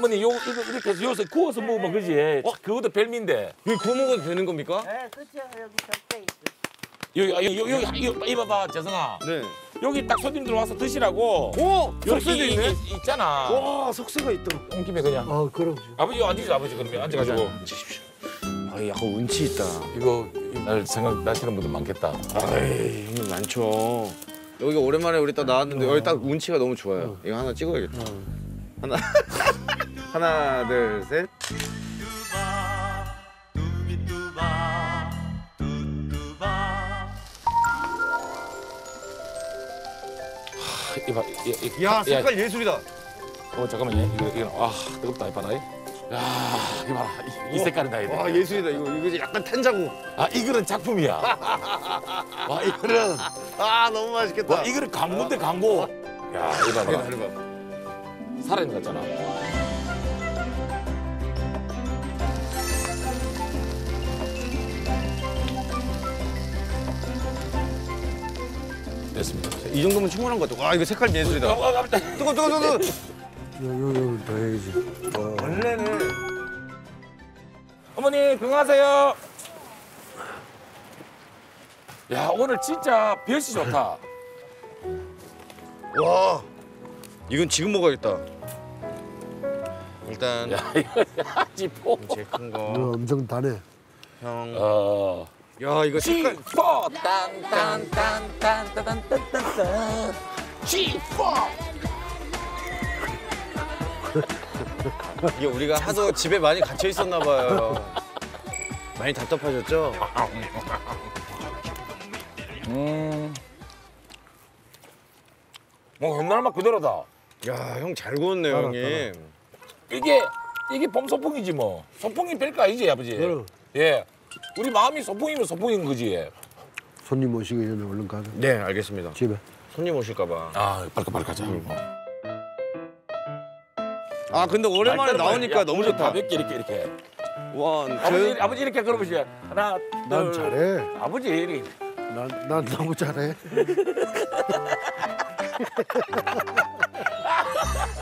어머니 이거 이렇게 해서 요새 구워서 먹으면 그지. 그것도 별미인데. 이거 구워 먹어도 되는 겁니까? 네, 그렇죠. 여기 적대 있어. 여기 이봐봐 재성아. 네. 여기 딱 손님들 와서 드시라고. 오! 석쇠도 여기 있네? 있잖아. 와, 석쇠가 있다. 온 김에 그냥. 그럼. 아버지 앉으시죠 아버지 그러면 앉아가지고. 앉으십시오. 아, 약간 운치 있다. 이거 날 생각나시는 분들 많겠다. 아이, 형님 많죠. 여기 오랜만에 우리 딱 나왔는데 여기 딱 운치가 너무 좋아요. 이거 하나 찍어야겠다. 하나, 하나, 둘, 셋. 이봐, 야, 색깔 예술이다. 잠깐만 이거 뜨겁다 이봐라. 야 이봐라 이 색깔이다 이거. 와, 예술이다. 이거 약간 탄자국. 이거는 작품이야. 와 이거는 너무 맛있겠다. 이거는 광고인데 광고. 야 이봐봐. 살아있는 거 같잖아. 됐습니다. 이 정도면 충분한 것 같아. 와, 이거 색깔 예술이다. 뜨거. 요 더 해야지. 원래는 어머니 건강하세요. 야 오늘 진짜 별시 좋다. 와, 이건 지금 먹어야겠다. 일단 야 이거 지포. 제일 큰 이거 거. 엄청 다네. 형. 야, 이거 색깔. 지포 딴딴딴딴딴딴딴딴 지포. 이게 우리가 하도 집에 많이 갇혀 있었나 봐요. 많이 답답하셨죠? 뭐 옛날 맛 그대로다. 야, 형 잘 구웠네요, 형님. 이게 봄소풍이지 뭐. 소풍이 별거 아니지 아버지. 그럼. 예. 우리 마음이 소풍이면 소풍인 거지. 손님 오시기 전에 얼른 가자. 네, 알겠습니다. 집에. 손님 오실까 봐. 빨리 가자. 아, 근데 오랜만에 나오니까 너무 좋다. 가볍게 이렇게. 원, 아버지 이렇게 걸어보시죠. 하나, 난 둘. 잘해. 아버지 이렇게. 난 너무 잘해.